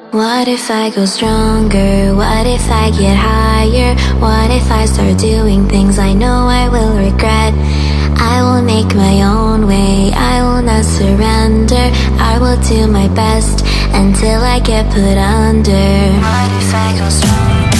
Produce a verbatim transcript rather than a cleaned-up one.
What if I go stronger? What if I get higher? What if I start doing things I know I will regret? I will make my own way, I will not surrender. I will do my best until I get put under. What if I go stronger?